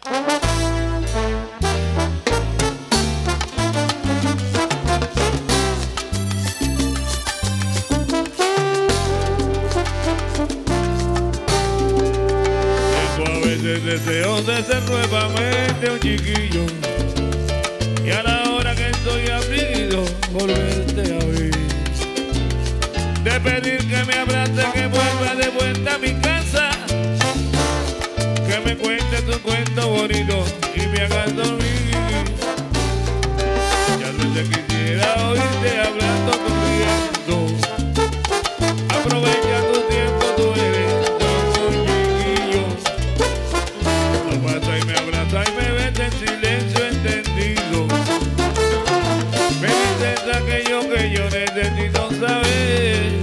Deseo de ser nuevamente un chiquillo y a la hora que estoy afligido volverte a ver, de pedir que me abrace, que vuelva de vuelta a mi casa, que me cuentes un cuento bonito y me hagas dormir. Ya no te quisiera oírte hablando corriendo, aprovecha tu tiempo, tú eres y me abraza y me besa en silencio entendido. Me dices aquello que yo necesito saber.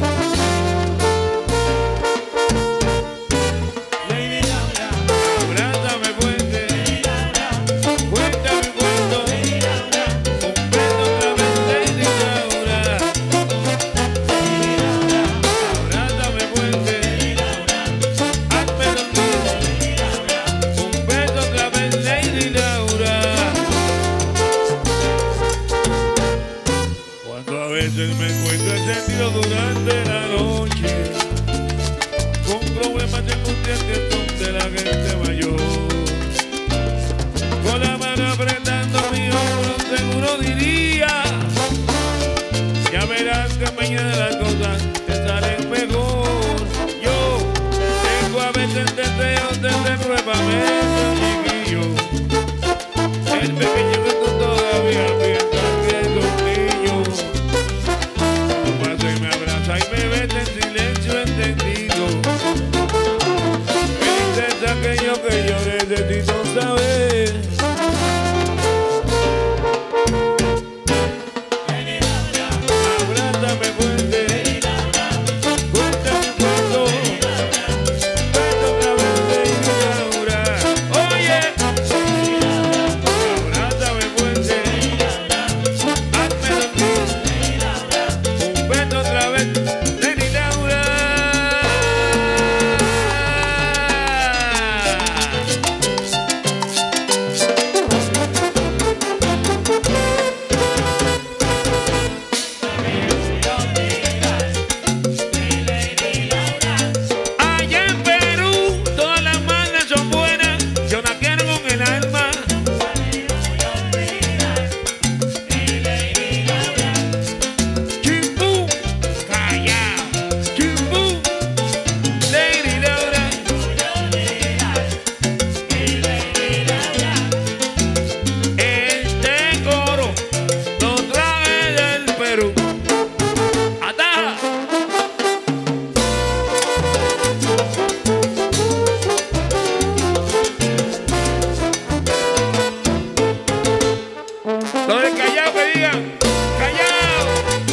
Abrázame fuerte, cuéntame un cuento, un beso otra vez, Lady Laura. Abrázame fuerte, hazme dormir. Otra vez, Lady Laura. Cuando a veces me encuentro encendido durante la noche, con problemas de angustia que son de la gente mayor, con la mano apretando mi hombro, seguro diría, ya verás que mañana las cosas te salen mejor. Yo tengo a veces deseos de ser nuevamente el pequeño que tú todavía piensas que es un niño. Cuando pasa y me abraza y me besa en silencio entendido, me dices aquello que yo necesito saber. Abrázame fuerte, cuéntame un cuento, vete otra vez, Lady Laura. Oye, abrázame fuerte, hazme dormir, un beso otra vez, Lady Laura. Allá en Perú todas las manas son buenas, yo la quiero con el alma. Chimbú, callao, chimbú, Lady Laura. Este coro lo traje del Perú. Ataja. Los de Callao que digan, Callao.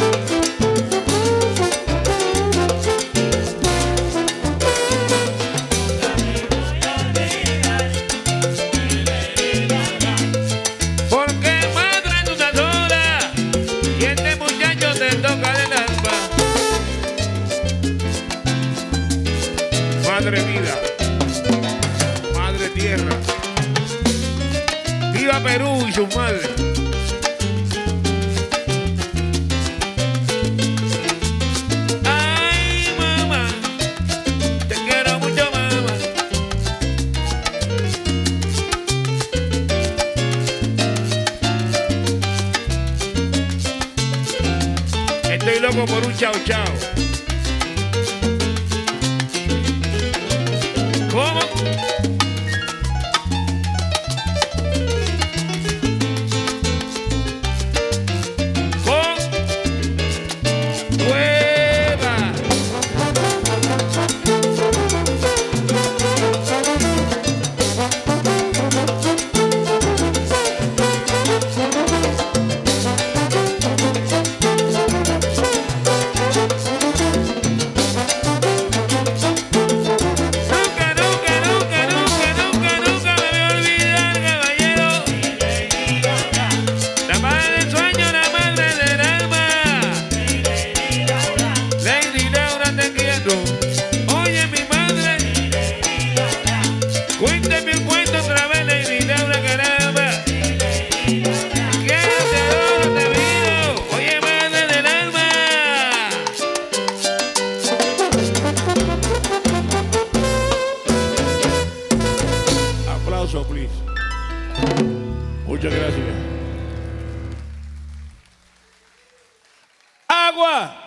Porque madre en una sola y este muchacho te toca del alma. Madre vida, madre tierra, viva Perú y sus madres. Ay, mamá, te quiero mucho, mamá. Estoy loco por un chao chao. ¿Cómo? Con hueva. agua.